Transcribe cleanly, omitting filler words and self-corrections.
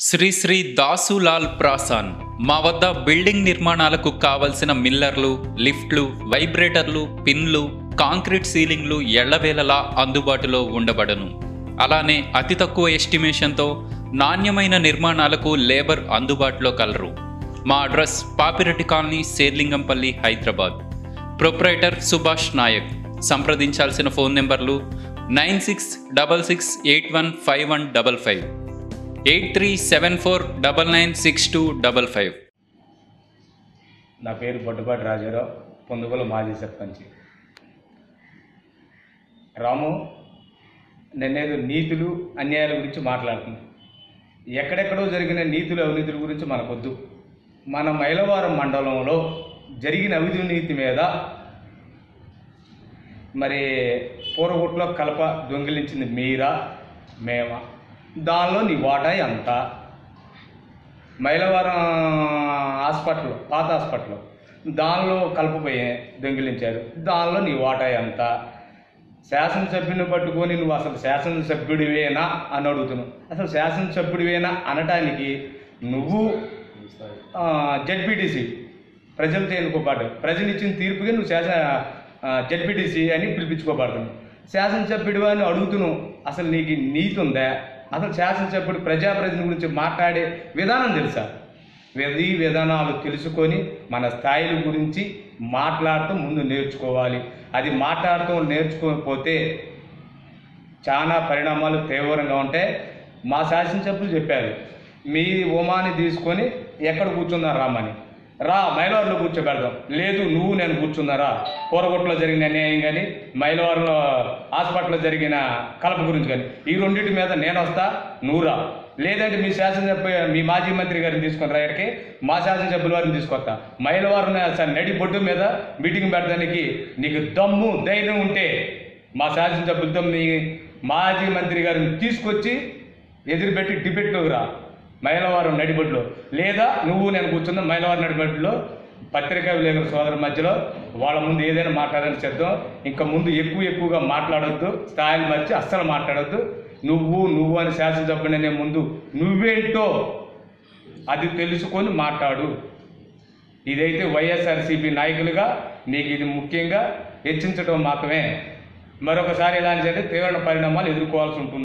శ్రీ శ్రీ దాసులాల్ ప్రాసాన్ మా వద్ద బిల్డింగ్ నిర్మాణాలకు కావలసిన మిల్లర్లు, లిఫ్ట్లు, వైబ్రేటర్లు, పిన్లు, కాంక్రీట్ సీలింగ్లు ఎళ్లవేళలా అందుబాటులో ఉండబడను. అలానే అతి తక్కువ ఎస్టిమేషన్తో నాణ్యమైన నిర్మాణాలకు లేబర్ అందుబాటులో కలరు. మా address Papireddy colony, Sherlingampally, Hyderabad. Proprietor Subhash Naik. సంప్రదించాల్సిన ఫోన్ నెంబర్లు 9666815155, 8374996255. నా పేరు బొడ్డుపాటి రాజారావు, పొందుగోల మాజీ సర్పంచ్. రాము, నేనేదో నీతులు అన్యాయాల గురించి మాట్లాడుతున్నాను. ఎక్కడెక్కడో జరిగిన నీతులు అవినీతుల గురించి మనకొద్దు. మన మైలవరం మండలంలో జరిగిన అవినీతి మీద మరి పూరగుట్లో కలప దొంగిలించింది మీరా మేమా? దానిలో నీ వాటా ఎంత? మైలవరం హాస్పిటల్, పాత హాస్పిటల్, దానిలో కలపపోయే దొంగిలించారు, దానిలో నీ వాటా ఎంత? శాసనసభ్యుని పట్టుకొని నువ్వు అసలు శాసనసభ్యుడివేనా అని అడుగుతున్నావు. అసలు శాసనసభ్యుడివేనా అనటానికి నువ్వు జెడ్పీటీసీ, ప్రజలతో ఎన్నుకోబడ్డావు. ప్రజలు ఇచ్చిన తీర్పుగా నువ్వు జెడ్పీటీసీ అని పిలిపించుకోబడుతున్నావు. శాసనసభ్యుడివా అని అడుగుతున్నావు. అసలు నీకు నీతి ఉందా? అసలు శాసనసభ్యుడు ప్రజాప్రతినిధి గురించి మాట్లాడే విధానం తెలుసా? ఈ విధానాలు తెలుసుకొని మన స్థాయిల గురించి మాట్లాడుతూ ముందు నేర్చుకోవాలి. అది మాట్లాడుతూ నేర్చుకోకపోతే చాలా పరిణామాలు తీవ్రంగా ఉంటాయి. మా శాసనసభ్యులు చెప్పారు, మీ ఉమాని తీసుకొని ఎక్కడ కూర్చున్నారు రామని, రా మైలవరంలో కూర్చోబెడదాం. లేదు, నువ్వు నేను కూర్చున్నారా? పూరగొట్లో జరిగిన అన్యాయం కానీ, మైలవరంలో హాస్పిటల్లో జరిగిన కలప గురించి కానీ, ఈ రెండింటి మీద నేను వస్తా, నువ్వు రా. లేదంటే మీ శాసనసభ్యు, మీ మాజీ మంత్రి గారిని తీసుకొని రా ఇక్కడికి, మా శాసనసభ్యుల వారిని తీసుకొస్తా. మైలవరం నడి బొడ్డు మీద మీటింగ్ పెట్టడానికి నీకు దమ్ము ధైర్యం ఉంటే మా శాసనసభ్యులతో మీ మాజీ మంత్రి గారిని తీసుకొచ్చి ఎదురుపెట్టి డిబేట్లోకి రా మైలవరం నడిబొడ్లో. లేదా నువ్వు నేను కూర్చున్న మైలవరం నడిబొడ్లో పత్రికా విలేకరుల సోదరుల మధ్యలో వాళ్ళ ముందు ఏదైనా మాట్లాడాలని చేద్దాం. ఇంకా ముందు ఎక్కువగా మాట్లాడొద్దు, స్థాయిని మర్చి అస్సలు మాట్లాడొద్దు. నువ్వు అని శాసనసభ్యుడనే ముందు నువ్వేంటో అది తెలుసుకొని మాట్లాడు. ఇదైతే వైఎస్ఆర్సీపీ నాయకులుగా నీకు ఇది ముఖ్యంగా హెచ్చించడం మాత్రమే. మరొకసారి ఇలాంటి తీవ్ర పరిణామాలు ఎదుర్కోవాల్సి ఉంటుంది.